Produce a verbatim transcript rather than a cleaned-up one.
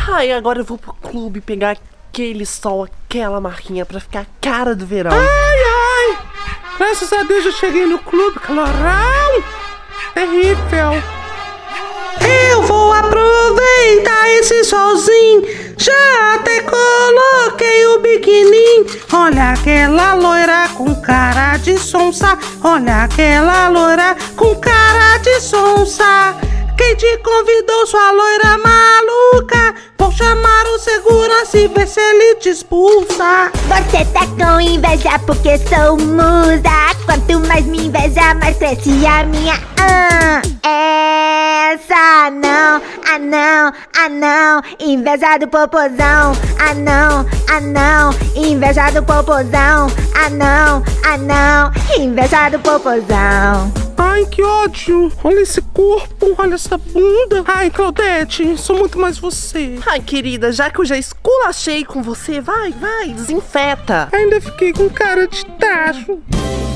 Ai, agora eu vou pro clube pegar aquele sol, aquela marquinha pra ficar a cara do verão. Ai, ai! Graças a Deus eu cheguei no clube, calorão! Terrível! Eu vou aproveitar esse solzinho, já até coloquei o biquininho. Olha aquela loira com cara de sonsa, olha aquela loira com cara de sonsa. Quem te convidou, sua loira maluca? Vou chamar o segurança e ver se ele te expulsa. Você tá com inveja porque sou musa. Quanto mais me inveja, mais cresce a minha ah, essa não, ah não, ah não. Inveja do popozão, ah não, ah não. Inveja do popozão, ah não, ah não. Inveja do popozão. Ai, que ódio! Olha esse corpo, olha essa bunda. Ai, Claudete, sou muito mais você. Ai, querida, já que eu já esculachei com você, vai, vai, desinfeta. Ainda fiquei com cara de tacho.